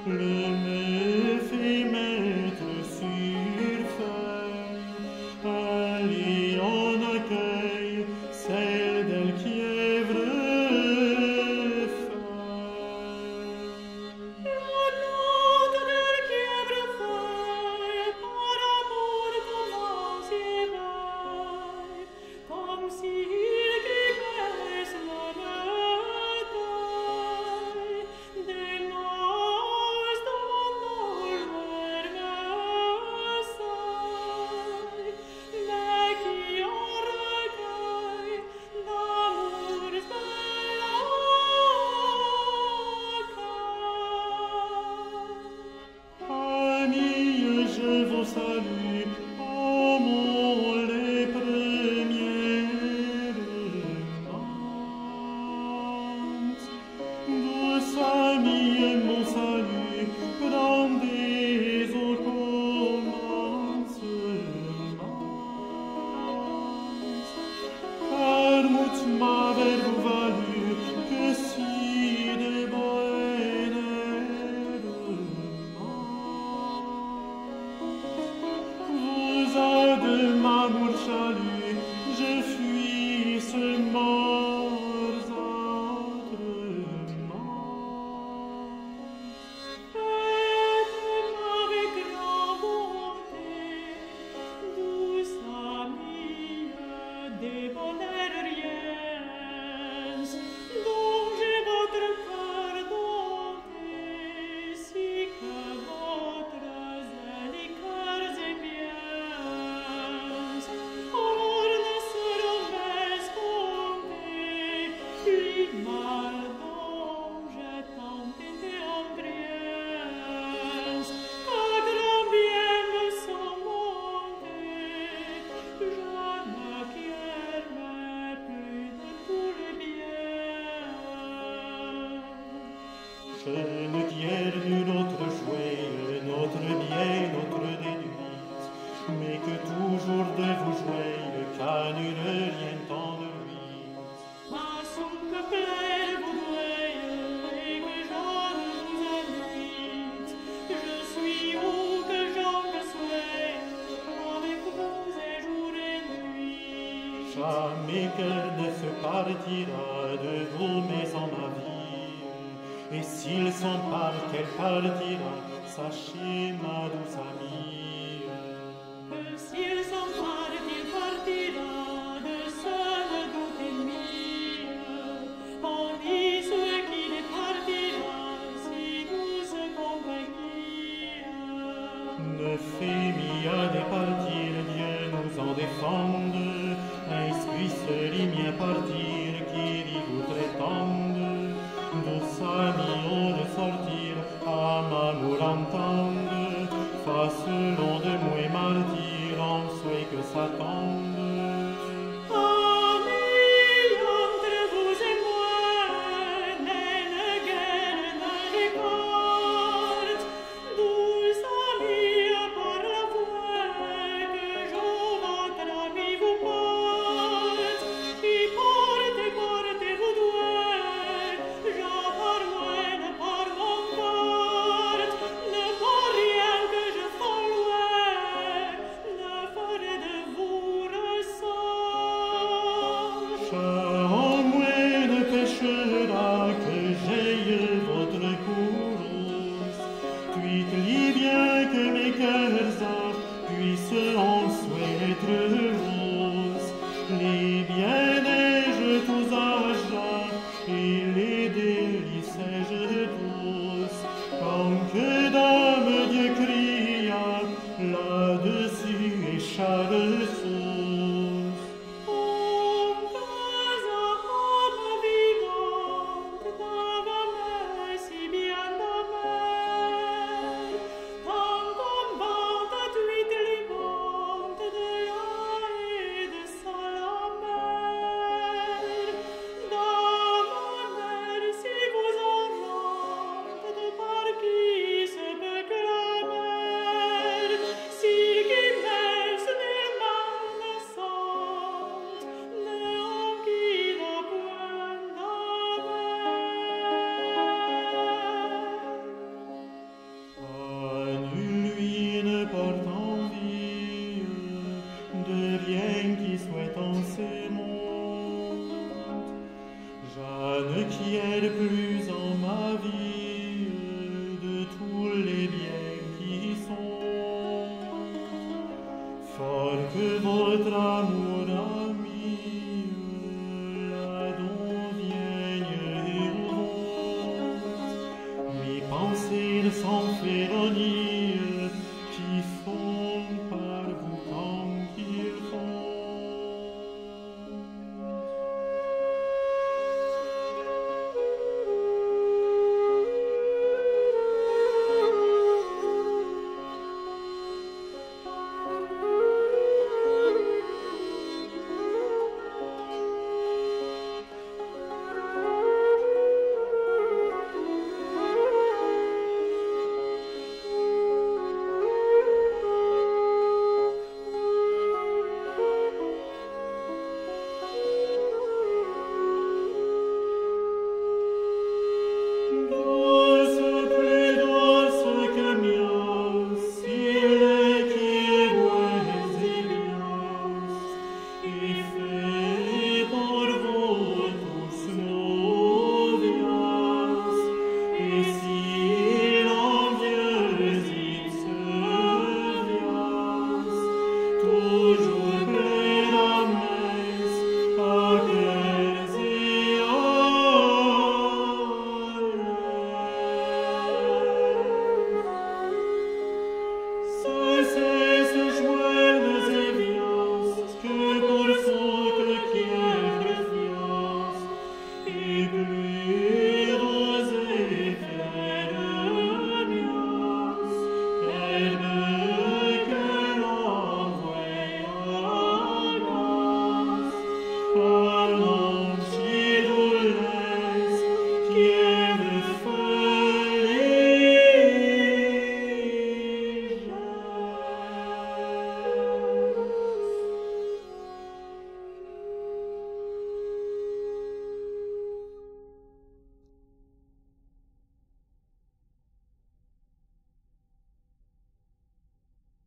Les méfaits mettent sur feuille un lit en accueil, celle d'elle qui est vraie feuille. La note d'elle qui est vraie feuille, par amour commence et veille, comme s'il grippait la bataille, des noces dont leur messaille, mais qui en recueille d'amours belle Amis, je vous salue, ô mon les premières danses. Douce amie, mon salut, rendez au commencement. Car mout m'avait vous valu que si des bonnes vous a de m'amour chalut, je fuis ce morts autrement. Faites-moi avec grand bonté, douce amie, des bonheurs riens, dont j'ai votre cœur dompté, si que votre zèle et cœurs et biens, or ne seront m'escompter, plus mal dont j'ai tant été embriens, qu'à grand bien me sont montés, je n'acquiers mais plus de tous les biens. Je ne tiers nul autre jouet, notre bien, notre déduite, mais que toujours de vous jouer, qu'à nul rien tant de ruite. Ma que plaire vous doit, et que j'en vous invite, je suis où que j'en que souhaite, avec vous et jour et nuit. Jamais cœur ne se partira de vous, mais en ma vie. Et s'il s'empare, qu'elle partira, sachez, ma douce amie. Que s'il s'empare, il partira de seul doute ennemi. On dit ce qu'il partira, si douce compagnie. Ne fémia de partir, Dieu nous en défende, ainsi les miens partir, qui vous prétende. Douce amie, on de sortir, à m'amour entende, face long de moi et martyr, en souhait que s'attende. Amis, entre vous et moi, n'est ne guerre, ne récolte. Douce amie, par la voix que je votre ami vous porte, et portez vous doigt, j'en par loin, par mon porte, ne pas rien que je fais loin, ne ferai de vous ressort. En moi ne péchera que j'aille votre course, tuite lit bien que mes cœurs puissent en souhait être roses. Les bien-neiges tous âges et les délices tous, quand que dame Dieu cria, là-dessus et chaque sauce. En casa homme vivante, t'avais si bien d'amère, tant tombante tuite limante de la sans féronie,